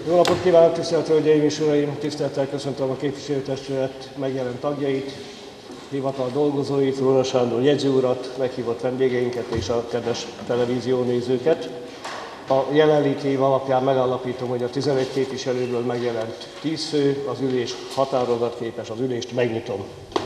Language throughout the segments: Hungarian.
Jó napot kívánok, tisztelt Hölgyeim és Uraim! Tisztelettel köszöntöm a képviselőtestület megjelent tagjait, hivatal dolgozóit, Róna Sándor jegyző urat, meghívott vendégeinket és a kedves televíziónézőket. A jelenléti év alapján megállapítom, hogy a 11 képviselőből megjelent 10 fő, az ülés határozatképes, az ülést megnyitom.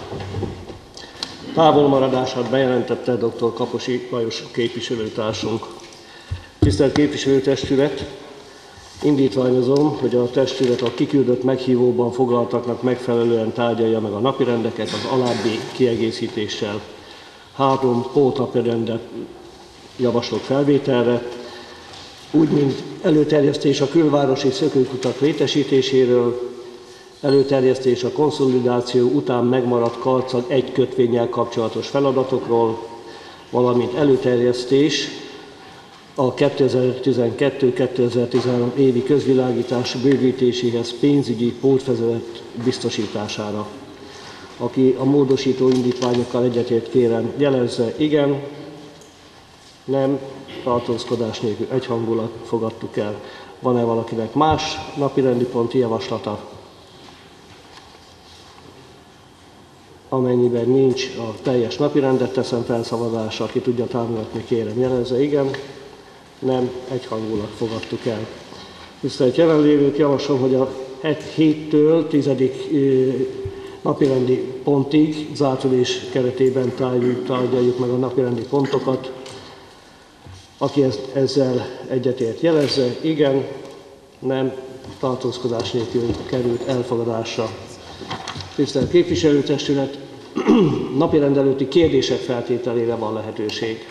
Távolmaradását bejelentette dr. Kaposi Lajos képviselőtársunk. Tisztelt képviselőtestület! Indítványozom, hogy a testület a kiküldött meghívóban foglaltaknak megfelelően tárgyalja meg a napirendeket az alábbi kiegészítéssel. 3 pótnapirendet javaslok felvételre, úgy, mint előterjesztés a külvárosi szökőkutak létesítéséről, előterjesztés a konszolidáció után megmaradt Karcag 1 kötvényel kapcsolatos feladatokról, valamint előterjesztés a 2012-2013 évi közvilágítás bővítéséhez pénzügyi pótfedelet biztosítására. Aki a módosító indítványokkal egyetért, kérem jelezze igen, nem, tartózkodás nélkül egyhangulag fogadtuk el. Van-e valakinek más napirendi ponti javaslata? Amennyiben nincs, a teljes napirendet teszem felszavazásra, aki tudja támogatni, kérem jelezze igen, nem, egyhangulag fogadtuk el. Tisztelt jelenlévők, javaslom, hogy a 7-től 10. napirendi pontig zárt ülés keretében tárgyaljuk meg a napirendi pontokat. Aki ezzel egyetért, jelezze igen, nem, tartózkodás nélkül került elfogadásra. Tisztelt képviselőtestület, napirend előtti kérdések feltételére van lehetőség.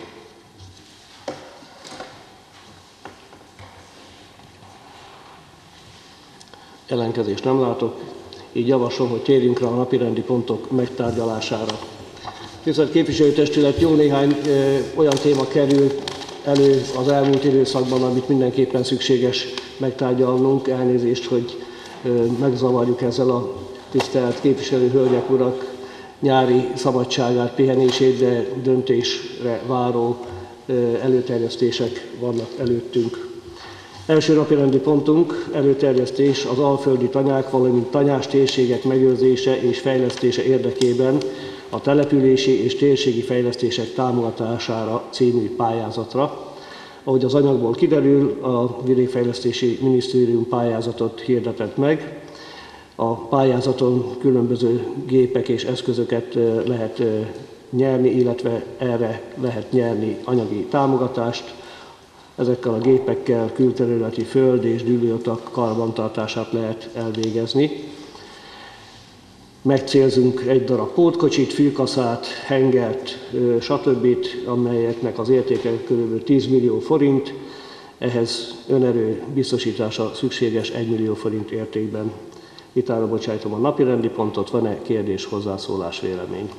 Ellenkezést nem látok, így javaslom, hogy térjünk rá a napirendi pontok megtárgyalására. Tisztelt képviselőtestület, jó néhány olyan téma kerül elő az elmúlt időszakban, amit mindenképpen szükséges megtárgyalnunk. Elnézést, hogy megzavarjuk ezzel a tisztelt képviselő hölgyek, urak nyári szabadságát, pihenését, de döntésre váró előterjesztések vannak előttünk. Első napirendi pontunk előterjesztés az alföldi tanyák, valamint tanyás térségek megőrzése és fejlesztése érdekében a települési és térségi fejlesztések támogatására című pályázatra. Ahogy az anyagból kiderül, a Vidékfejlesztési Minisztérium pályázatot hirdetett meg. A pályázaton különböző gépek és eszközöket lehet nyerni, illetve erre lehet nyerni anyagi támogatást. Ezekkel a gépekkel külterületi föld és dűlőutak karbantartását lehet elvégezni. Megcélzünk egy darab pótkocsit, fülkaszát, hengert, stb., amelyeknek az értéke kb. 10 millió forint. Ehhez önerő biztosítása szükséges 1 millió forint értékben. Vitára bocsájtom a napirendi pontot, van-e kérdés, hozzászólás, vélemény?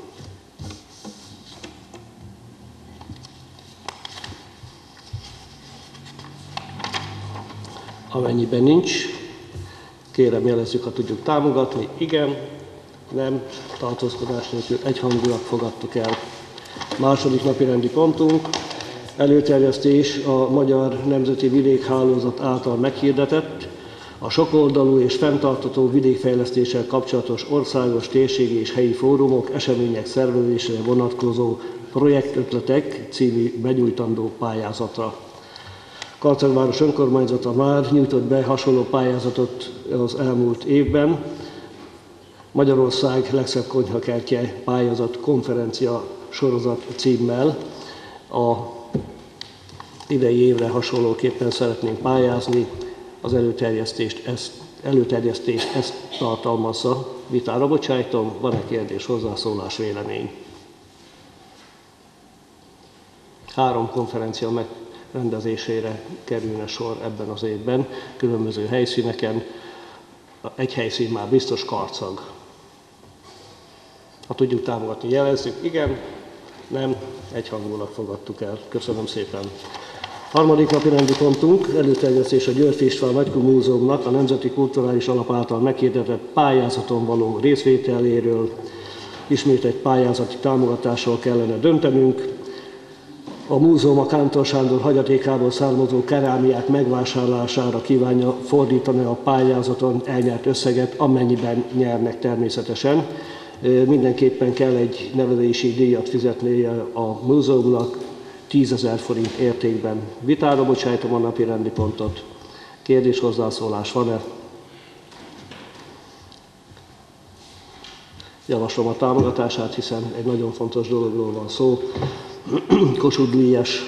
Amennyiben nincs, kérem jelezzük, ha tudjuk támogatni. Igen, nem, tartózkodás nélkül egyhangulag fogadtuk el. Második napirendi pontunk, előterjesztés a Magyar Nemzeti Vidékhálózat által meghirdetett, a sokoldalú és fenntartható vidékfejlesztéssel kapcsolatos országos, térségi és helyi fórumok, események szervezésére vonatkozó projektötletek című benyújtandó pályázatra. Karcagváros önkormányzata már nyújtott be hasonló pályázatot az elmúlt évben. Magyarország legszebb konyhakertje pályázat konferencia sorozat címmel. A idei évre hasonlóképpen szeretnénk pályázni, az előterjesztést ezt tartalmazza. Vitára bocsájtom, van-e kérdés, hozzászólás, vélemény? 3 konferencia megrendezésére kerülne sor ebben az évben, különböző helyszíneken. Egy helyszín már biztos, Karcag. Ha tudjuk támogatni, jelezzük. Igen, nem, egyhangulag fogadtuk el. Köszönöm szépen. Harmadik napirendi pontunk, előterjesztés a Györffy István Nagykő Múzeumnak a Nemzeti Kulturális Alap által meghirdetett pályázaton való részvételéről. Ismét egy pályázati támogatásról kellene döntenünk. A múzeum a Kántor Sándor hagyatékából származó kerámiák megvásárlására kívánja fordítani a pályázaton elnyert összeget, amennyiben nyernek természetesen. Mindenképpen kell egy nevelési díjat fizetnie a múzeumnak 10 000 forint értékben. Vitára bocsájtom a napi rendi pontot. Kérdés, hozzászólás van-e? Javaslom a támogatását, hiszen egy nagyon fontos dologról van szó. Kossuth Díjas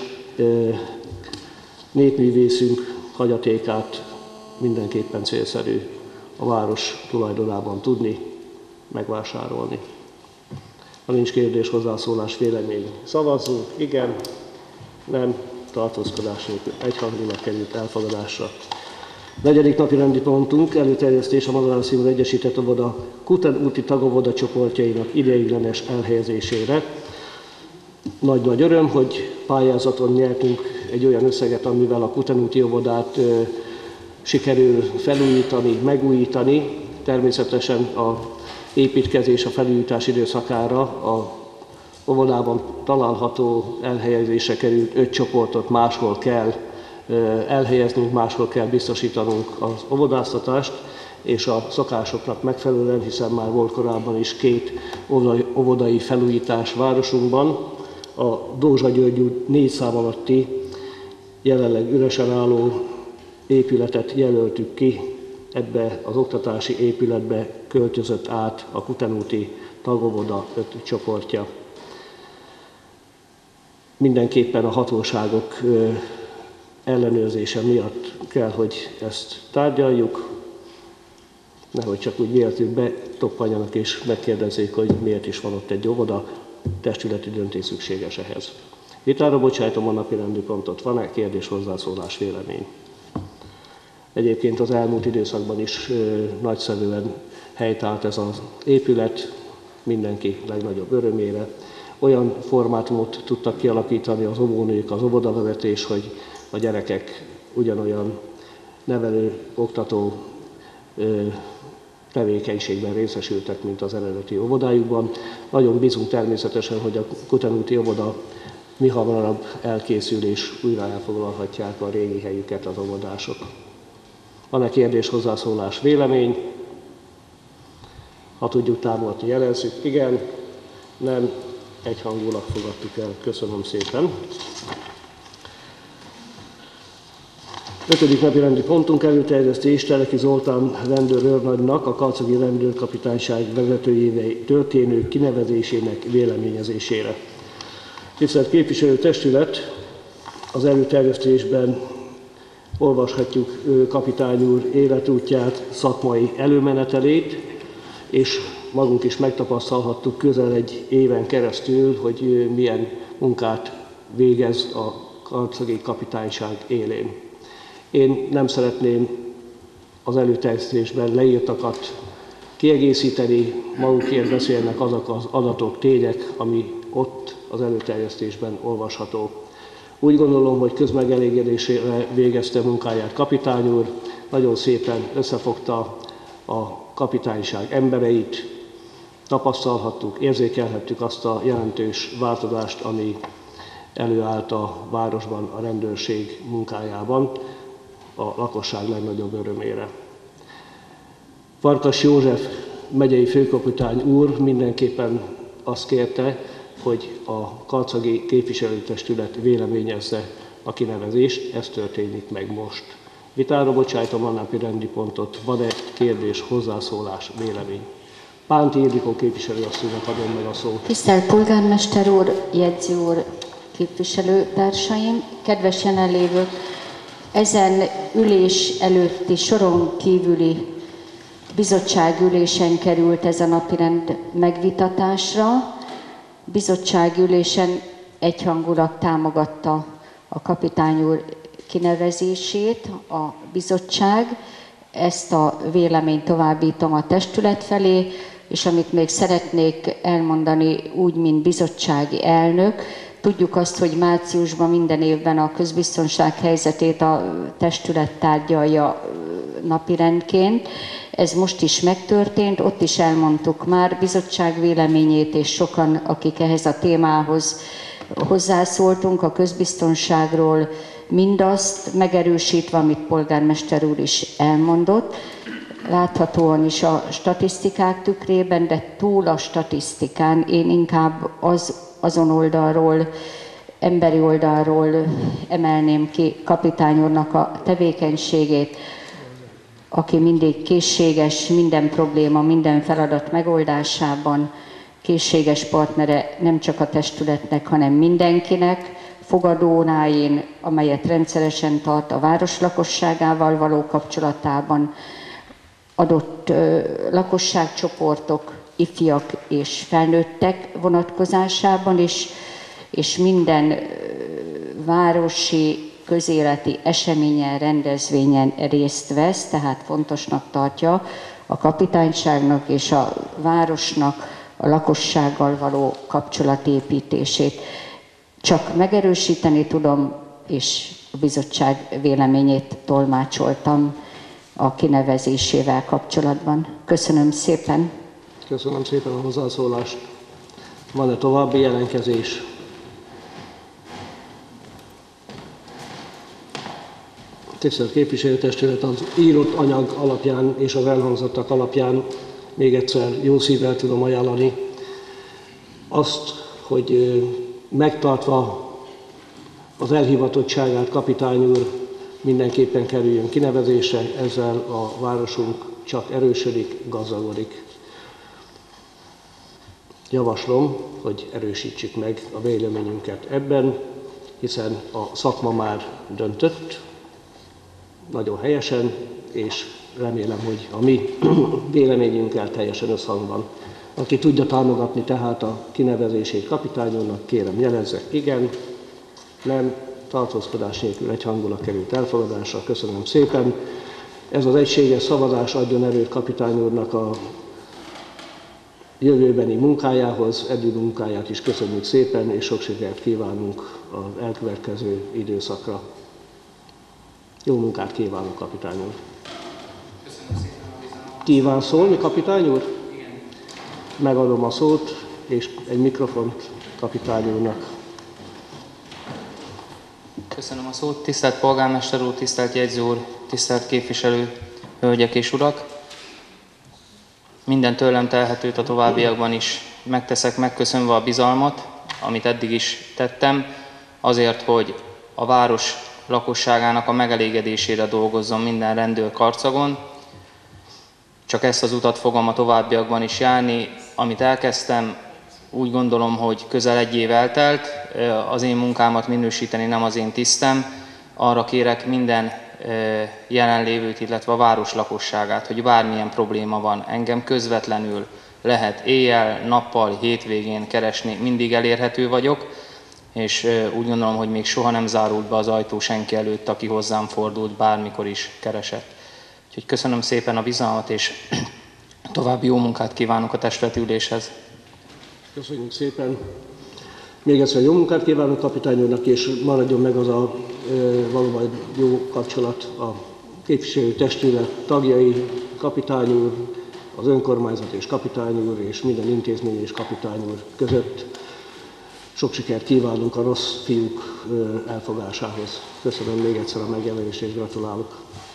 népművészünk hagyatékát mindenképpen célszerű a város tulajdonában tudni, megvásárolni. Ha nincs kérdés, hozzászólás, vélemény, szavazzunk, igen, nem, tartózkodás nélkül egyhangulag került elfogadásra. 4. napi rendi pontunk előterjesztés a Madárszínvon Egyesített Óvoda Kuten úti tagóvoda csoportjainak ideiglenes elhelyezésére. Nagy-nagy öröm, hogy pályázaton nyertünk egy olyan összeget, amivel a Kuten úti óvodát sikerül felújítani, megújítani. Természetesen a építkezés, a felújítás időszakára a óvodában található elhelyezésre került 5 csoportot máshol kell elhelyeznünk, máshol kell biztosítanunk az óvodáztatást, és a szokásoknak megfelelően, hiszen már volt korábban is 2 óvodai felújítás városunkban. A Dózsa György út 4 szám alatti jelenleg üresen álló épületet jelöltük ki, ebbe az oktatási épületbe költözött át a Kuten úti tagóvoda 5 csoportja. Mindenképpen a hatóságok ellenőrzése miatt kell, hogy ezt tárgyaljuk, nehogy csak úgy véletlenül betoppanjanak és megkérdezzék, hogy miért is van ott egy óvoda, testületi döntés szükséges ehhez. Vitára bocsájtom a napi rendi pontot. Van-e kérdés, hozzászólás, vélemény? Egyébként az elmúlt időszakban is nagyszerűen helytált ez az épület, mindenki legnagyobb örömére. Olyan formátumot tudtak kialakítani az óvónők, az óvodavezetés, hogy a gyerekek ugyanolyan nevelő, oktató tevékenységben részesültek, mint az eredeti óvodájukban. Nagyon bízunk természetesen, hogy a Kuten úti óvoda mihamarabb elkészül és újra elfoglalhatják a régi helyüket az óvodások. Van-e kérdés, hozzászólás, vélemény? Ha tudjuk támogatni, jelezzük. Igen, nem, egyhangulag fogadtuk el. Köszönöm szépen. 5. napi rendi pontunk előterjesztés Teleki Zoltán rendőrőrnagynak a karcagi rendőrkapitányság vezetőjévé történő kinevezésének véleményezésére. Tisztelt képviselőtestület, az előterjesztésben olvashatjuk kapitány úr életútját, szakmai előmenetelét, és magunk is megtapasztalhattuk közel egy éven keresztül, hogy milyen munkát végez a karcagi kapitányság élén. Én nem szeretném az előterjesztésben leírtakat kiegészíteni, magukért beszélnek azok az adatok, tények, ami ott az előterjesztésben olvasható. Úgy gondolom, hogy közmegelégedésére végezte munkáját kapitány úr, nagyon szépen összefogta a kapitányság embereit, tapasztalhattuk, érzékelhettük azt a jelentős változást, ami előállt a városban a rendőrség munkájában, a lakosság legnagyobb örömére. Farkas József megyei főkapitány úr mindenképpen azt kérte, hogy a karcagi képviselőtestület véleményezze a kinevezést, ez történik meg most. Vitára bocsájtom a napi rendi pontot, van-e kérdés, hozzászólás, vélemény? Pánti Ildikó képviselőasszonynak adom meg a szót. Tisztelt polgármester úr, jegyző úr, képviselőtársaim, kedves jelenlévők! Ezen ülés előtti soron kívüli bizottságülésen került ez a napirend megvitatásra. Bizottságülésen egyhangulag támogatta a kapitány úr kinevezését a bizottság. Ezt a véleményt továbbítom a testület felé, és amit még szeretnék elmondani úgy, mint bizottsági elnök, tudjuk azt, hogy márciusban minden évben a közbiztonság helyzetét a testület tárgyalja napirendként. Ez most is megtörtént, ott is elmondtuk már bizottság véleményét, és sokan, akik ehhez a témához hozzászóltunk a közbiztonságról, mindazt megerősítve, amit polgármester úr is elmondott, láthatóan is a statisztikák tükrében, de túl a statisztikán én inkább azon oldalról, emberi oldalról emelném ki kapitány úrnak a tevékenységét, aki mindig készséges minden probléma, minden feladat megoldásában, készséges partnere nem csak a testületnek, hanem mindenkinek, fogadónáin, amelyet rendszeresen tart a város lakosságával való kapcsolatában, adott lakosságcsoportok, ifjak és felnőttek vonatkozásában is, és minden városi közéleti eseményen, rendezvényen részt vesz, tehát fontosnak tartja a kapitányságnak és a városnak a lakossággal való kapcsolatépítését. Csak megerősíteni tudom, és a bizottság véleményét tolmácsoltam a kinevezésével kapcsolatban. Köszönöm szépen. Köszönöm szépen a hozzászólást. Van-e további jelentkezés? Tisztelt Képviselőtestület, az írott anyag alapján és az elhangzottak alapján még egyszer jó szívvel tudom ajánlani azt, hogy megtartva az elhivatottságát kapitány úr mindenképpen kerüljön kinevezésre, ezzel a városunk csak erősödik, gazdagodik. Javaslom, hogy erősítsük meg a véleményünket ebben, hiszen a szakma már döntött, nagyon helyesen, és remélem, hogy a mi véleményünkkel teljesen összhangban. Aki tudja támogatni tehát a kinevezését kapitány úrnak, kérem jelezze igen, nem, tartózkodás nélkül egyhangulag került elfogadásra. Köszönöm szépen. Ez az egységes szavazás adjon erőt kapitány úrnak a jövőbeni munkájához, eddig munkáját is köszönjük szépen, és sok sikert kívánunk az elkövetkező időszakra. Jó munkát kívánok, kapitány úr! Köszönöm szépen a bizalmat. Kíván szólni, kapitány úr? Igen. Megadom a szót, és egy mikrofont kapitány úrnak. Köszönöm a szót. Tisztelt polgármester úr, tisztelt jegyző úr, tisztelt képviselő, hölgyek és urak! Minden tőlem telhetőt a továbbiakban is megteszek, megköszönve a bizalmat, amit eddig is tettem, azért, hogy a város lakosságának a megelégedésére dolgozzon minden rendőr karcagon. Csak ezt az utat fogom a továbbiakban is járni. Amit elkezdtem, úgy gondolom, hogy közel egy év eltelt, az én munkámat minősíteni nem az én tisztem. Arra kérek minden jelenlévőt, illetve a város lakosságát, hogy bármilyen probléma van, engem közvetlenül lehet éjjel, nappal, hétvégén keresni, mindig elérhető vagyok, és úgy gondolom, hogy még soha nem zárult be az ajtó senki előtt, aki hozzám fordult, bármikor is keresett. Úgyhogy köszönöm szépen a bizalmat, és további jó munkát kívánok a testületi üléshez. Köszönjük szépen. Még egyszer jó munkát kívánok kapitány úrnak, és maradjon meg az a valóban jó kapcsolat a képviselőtestület tagjai, kapitány úr, az önkormányzat és kapitány úr, és minden intézmény és kapitány úr között. Sok sikert kívánunk a rossz fiúk elfogásához. Köszönöm még egyszer a megjelenést, és gratulálok.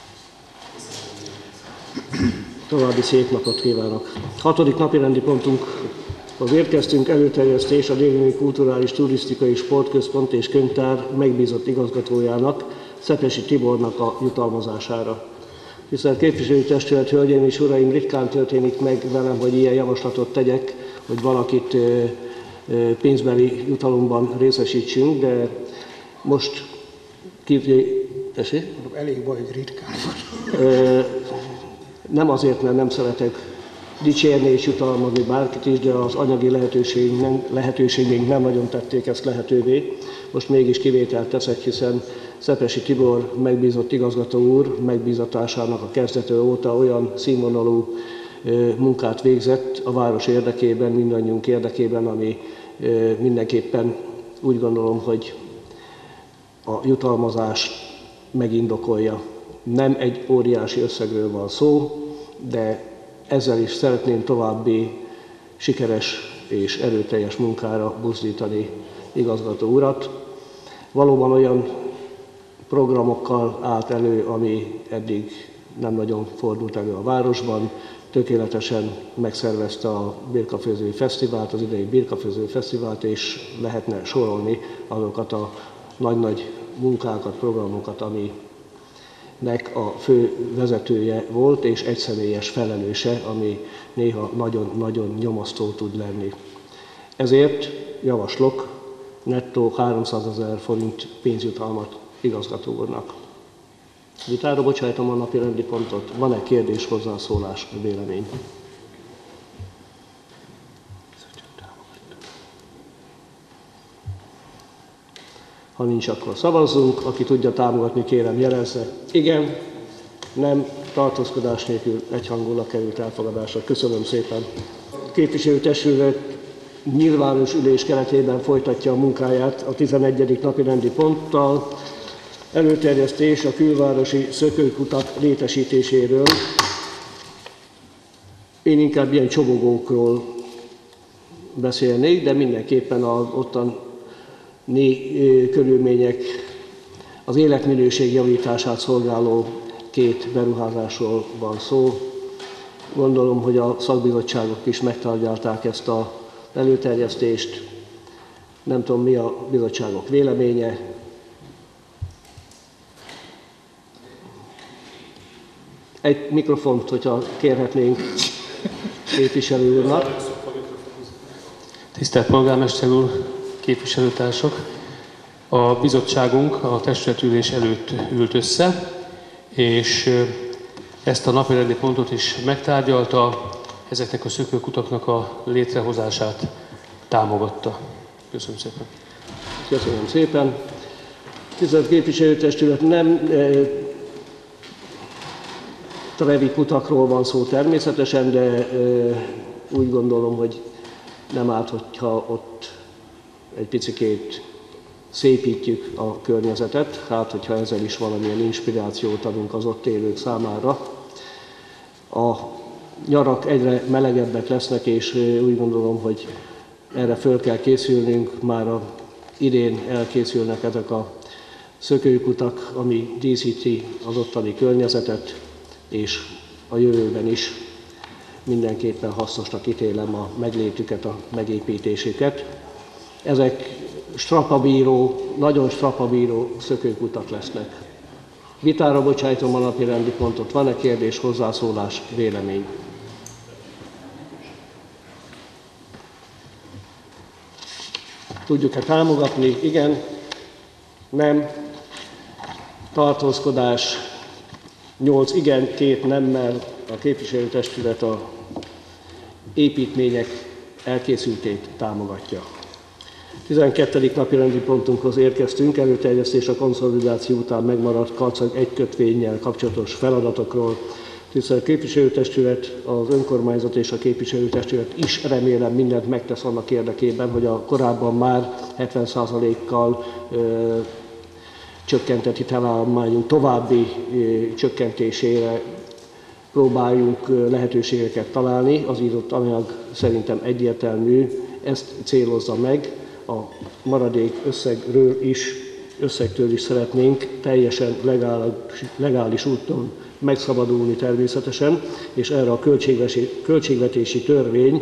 További szép napot kívánok. 6. napirendi pontunkhoz érkeztünk, előterjesztés a Déli Kulturális, Turisztikai Sportközpont és Könyvtár megbízott igazgatójának, Szepesi Tibornak a jutalmazására. Tisztelt Képviselőtestület, hölgyeim és uraim, ritkán történik meg velem, hogy ilyen javaslatot tegyek, hogy valakit pénzbeli jutalomban részesítsünk, de most elég baj, hogy ritkán van. Nem azért, mert nem szeretek dicsérni és jutalmazni bárkit is, de az anyagi lehetőségeink nem nagyon tették ezt lehetővé. Most mégis kivételt teszek, hiszen Szepesi Tibor megbízott igazgató úr megbízatásának a kezdete óta olyan színvonalú munkát végzett a város érdekében, mindannyiunk érdekében, ami mindenképpen úgy gondolom, hogy a jutalmazás megindokolja. Nem egy óriási összegről van szó, de ezzel is szeretném további sikeres és erőteljes munkára buzdítani igazgató urat. Valóban olyan programokkal állt elő, ami eddig nem nagyon fordult elő a városban. Tökéletesen megszervezte a Birkafőzői Fesztivált, az idei Birkafőzői Fesztivált, és lehetne sorolni azokat a nagy-nagy munkákat, programokat, aminek a fő vezetője volt, és egyszemélyes felelőse, ami néha nagyon-nagyon nyomasztó tud lenni. Ezért javaslok nettó 300 000 forint pénzjutalmat igazgató úrnak. Vitára bocsájtom a napi rendi pontot. Van-e kérdés, hozzászólás, vélemény? Ha nincs, akkor szavazzunk. Aki tudja támogatni, kérem jelezze. Igen, nem, tartózkodás nélkül egyhangulag került elfogadásra. Köszönöm szépen. A képviselőtestület nyilvános ülés keretében folytatja a munkáját a 11. napi rendi ponttal. Előterjesztés a külvárosi szökőkutak létesítéséről. Én inkább ilyen csobogókról beszélnék, de mindenképpen az ottani körülmények, az életminőség javítását szolgáló két beruházásról van szó. Gondolom, hogy a szakbizottságok is megtárgyalták ezt az előterjesztést. Nem tudom, mi a bizottságok véleménye. Egy mikrofont, hogyha kérhetnénk képviselő úrnak. Tisztelt Polgármester úr, képviselőtársak! A bizottságunk a testületülés előtt ült össze, és ezt a napirendi pontot is megtárgyalta, ezeknek a szökőkutaknak a létrehozását támogatta. Köszönöm szépen. Köszönöm szépen. Tisztelt képviselőtestület, nem trevi kutakról van szó természetesen, de úgy gondolom, hogy nem árt, hogyha ott egy picikét szépítjük a környezetet, hát hogyha ezzel is valamilyen inspirációt adunk az ott élők számára. A nyarak egyre melegebbek lesznek, és úgy gondolom, hogy erre föl kell készülnünk, már idén elkészülnek ezek a szökőkutak, ami díszíti az ottani környezetet, és a jövőben is mindenképpen hasznosnak ítélem a meglétüket, a megépítésüket. Ezek strapabíró, nagyon strapabíró szökőkutak lesznek. Vitára bocsájtom a napi rendi pontot. Van-e kérdés, hozzászólás, vélemény? Tudjuk-e támogatni? Igen, nem, tartózkodás, 8 igen, 2 nemmel a képviselőtestület a építmények elkészültét támogatja. 12. napi rendi pontunkhoz érkeztünk, előterjesztés a konszolidáció után megmaradt karcag egy kötvényel kapcsolatos feladatokról. Tisztelt képviselőtestület, az önkormányzat és a képviselőtestület is remélem mindent megtesz annak érdekében, hogy a korábban már 70%-kal csökkentett hitelállományunk további csökkentésére próbáljunk lehetőségeket találni. Az írott anyag szerintem egyértelmű, ezt célozza meg. A maradék összegtől is szeretnénk teljesen legális úton megszabadulni természetesen, és erre a költségvetési törvény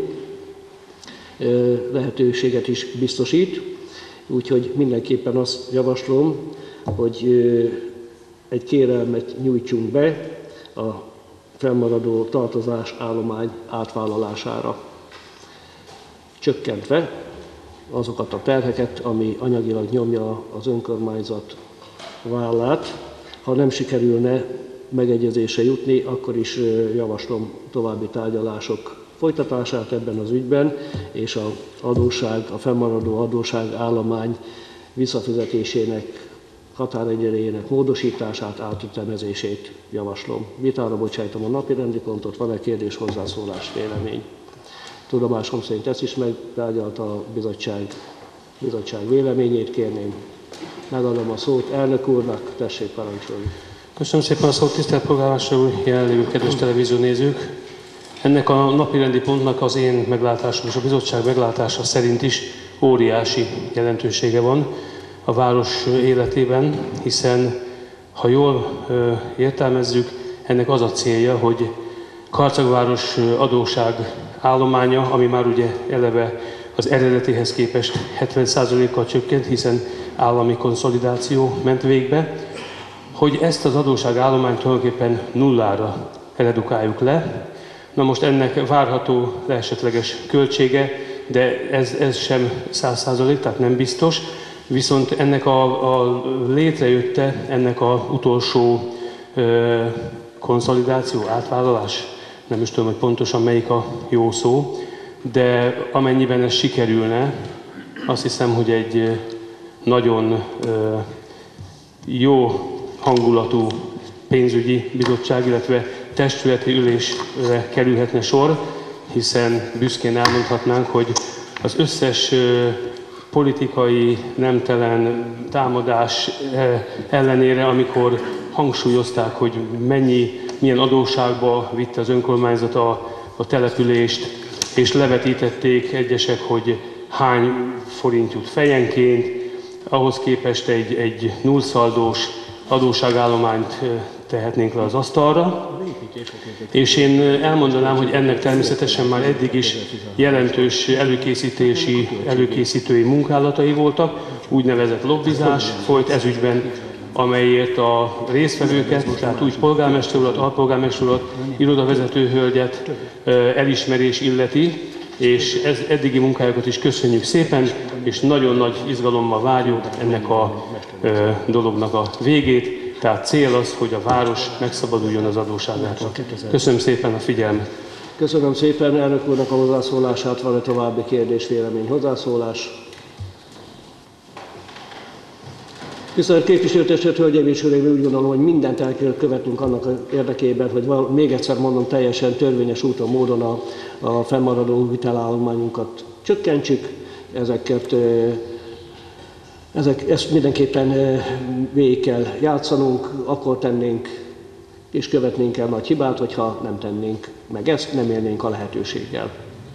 lehetőséget is biztosít. Úgyhogy mindenképpen azt javaslom, hogy egy kérelmet nyújtsunk be a fennmaradó tartozás állomány átvállalására, csökkentve azokat a terheket, ami anyagilag nyomja az önkormányzat vállát. Ha nem sikerülne megegyezésre jutni, akkor is javaslom további tárgyalások folytatását ebben az ügyben, és a fennmaradó adósság állomány visszafizetésének határidejének módosítását, átütemezését javaslom. Vitára bocsájtom a napirendi pontot, van-e kérdés, hozzászólás, vélemény? Tudomásom szerint ezt is megtárgyalta a bizottság véleményét, kérném. Megadom a szót elnök úrnak, tessék parancsolni. Köszönöm szépen a szót, tisztelt Polgármester úr, jelenlévő kedves televíziónézők! Ennek a napirendi pontnak az én meglátásom és a bizottság meglátása szerint is óriási jelentősége van a város életében, hiszen ha jól értelmezzük, ennek az a célja, hogy Karcagváros adósság állománya, ami már ugye eleve az eredetéhez képest 70%-kal csökkent, hiszen állami konszolidáció ment végbe, hogy ezt az adósságállományt tulajdonképpen nullára redukáljuk le. Na most ennek várható esetleges költsége, de ez sem 100%, tehát nem biztos. Viszont ennek a létrejötte, ennek az utolsó konszolidáció, átvállalás, nem is tudom, hogy pontosan melyik a jó szó, de amennyiben ez sikerülne, azt hiszem, hogy egy nagyon jó hangulatú pénzügyi bizottság, illetve testületi ülésre kerülhetne sor, hiszen büszkén elmondhatnánk, hogy az összes politikai nemtelen támadás ellenére, amikor hangsúlyozták, hogy milyen adósságba vitte az önkormányzat a települést, és levetítették egyesek, hogy hány forint jut fejenként, ahhoz képest egy nullszaldós adósságállományt tehetnénk le az asztalra. És én elmondanám, hogy ennek természetesen már eddig is jelentős előkészítői munkálatai voltak, úgynevezett lobbizás folyt ez ügyben, amelyért a résztvevőket, tehát úgy polgármester urat, alpolgármester urat, irodavezető hölgyet elismerés illeti, és eddigi munkájukat is köszönjük szépen, és nagyon nagy izgalommal várjuk ennek a dolognak a végét. Tehát cél az, hogy a város megszabaduljon az adósságától. Köszönöm szépen a figyelmet. Köszönöm szépen elnök úrnak a hozzászólását. Van-e további kérdés, vélemény, hozzászólás? Tisztelt képviselőtestület, hölgyeim és uraim, úgy gondolom, hogy mindent el kell követnünk annak érdekében, hogy még egyszer mondom, teljesen törvényes úton, módon a fennmaradó hitelállományunkat csökkentsük. Ezt mindenképpen végig kell játszanunk, akkor tennénk és követnénk el nagy hibát, hogyha nem tennénk meg ezt, nem élnénk a lehetőséggel.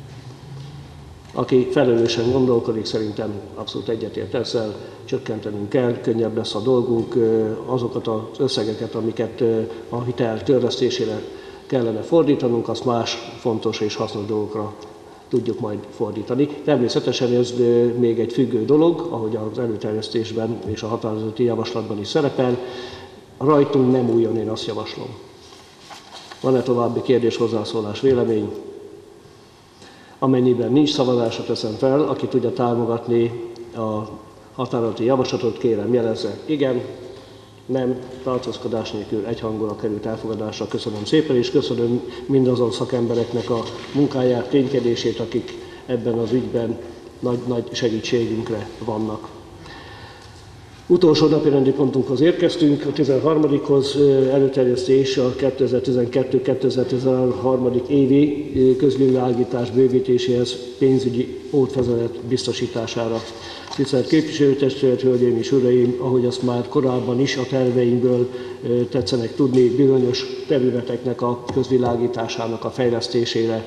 Aki felelősen gondolkodik, szerintem abszolút egyetért ezzel, csökkentenünk kell, könnyebb lesz a dolgunk, azokat az összegeket, amiket a hitel törlesztésére kellene fordítanunk, azt más fontos és hasznos dolgokra tudjuk majd fordítani. Természetesen ez még egy függő dolog, ahogy az előterjesztésben és a határozati javaslatban is szerepel. Rajtunk nem újjon, én azt javaslom. Van-e további kérdés, hozzászólás, vélemény? Amennyiben nincs, szavazásra teszem fel, aki tudja támogatni a határozati javaslatot, kérem jelezze igen, nem, tartózkodás nélkül egyhangúlag került elfogadásra. Köszönöm szépen, és köszönöm mindazon szakembereknek a munkáját, ténykedését, akik ebben az ügyben nagy segítségünkre vannak. Utolsó napirendi pontunkhoz érkeztünk, a 13-hoz előterjesztés a 2012-2013. Évi közvilágítás bővítéséhez pénzügyi pótfedelet biztosítására. Tisztelt képviselőtestület, hölgyeim és uraim, ahogy azt már korábban is a terveinkből tetszenek tudni, bizonyos területeknek a közvilágításának a fejlesztésére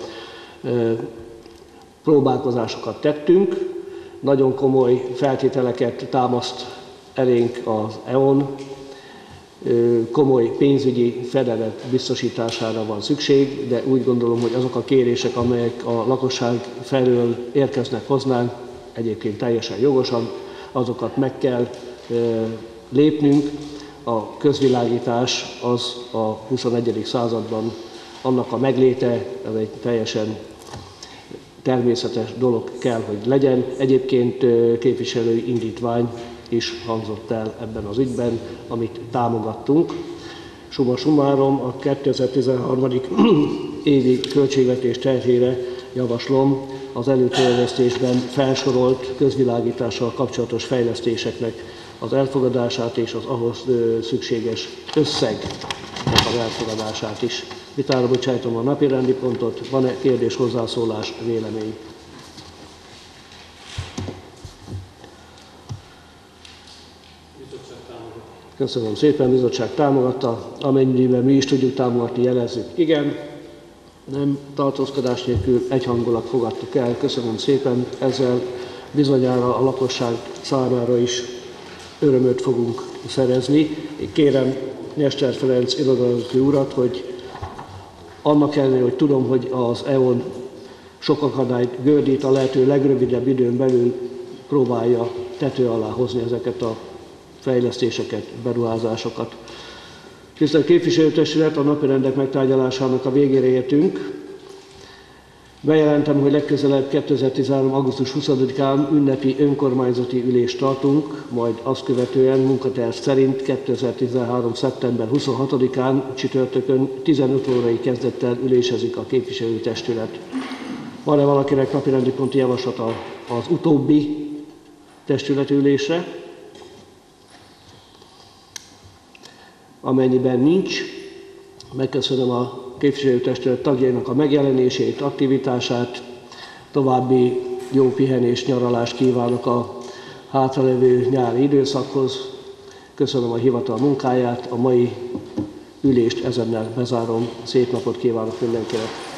próbálkozásokat tettünk. Nagyon komoly feltételeket támaszt elénk az EON, komoly pénzügyi fedelet biztosítására van szükség, de úgy gondolom, hogy azok a kérések, amelyek a lakosság felől érkeznek hozzánk, egyébként teljesen jogosan, azokat meg kell lépnünk. A közvilágítás az a 21. században annak a megléte, ez egy teljesen természetes dolog kell, hogy legyen. Egyébként képviselői indítvány is hangzott el ebben az ügyben, amit támogattunk. Summa summarum, a 2013. évi költségvetés terhére javaslom az előterjesztésben felsorolt közvilágítással kapcsolatos fejlesztéseknek az elfogadását és az ahhoz szükséges összegnek az elfogadását is. Vitára bocsájtom a napirendi pontot. Van-e kérdés, hozzászólás, vélemény? Köszönöm szépen, bizottság támogatta. Amennyiben mi is tudjuk támogatni, jelezzük igen. Nem, tartózkodás nélkül egyhangulag fogadtuk el. Köszönöm szépen. Ezzel bizonyára a lakosság számára is örömöt fogunk szerezni. Kérem Nyester Ferenc irodavezető urat, hogy annak ellenére, hogy tudom, hogy az EON sok akadályt gördít, a lehető legrövidebb időn belül próbálja tető alá hozni ezeket a fejlesztéseket, beruházásokat. Tisztelt Képviselőtestület, a napirendek megtárgyalásának a végére értünk. Bejelentem, hogy legközelebb 2013. augusztus 20-án ünnepi önkormányzati ülést tartunk, majd azt követően munkaterv szerint 2013. szeptember 26-án csütörtökön 15 órai kezdettel ülésezik a képviselőtestület. Van-e valakinek napirendi ponti javaslata az utóbbi testületülésre? Amennyiben nincs, megköszönöm a képviselőtestület tagjainak a megjelenését, aktivitását, további jó pihenést, nyaralást kívánok a hátralevő nyári időszakhoz. Köszönöm a hivatal munkáját, a mai ülést ezennel bezárom. Szép napot kívánok mindenkinek!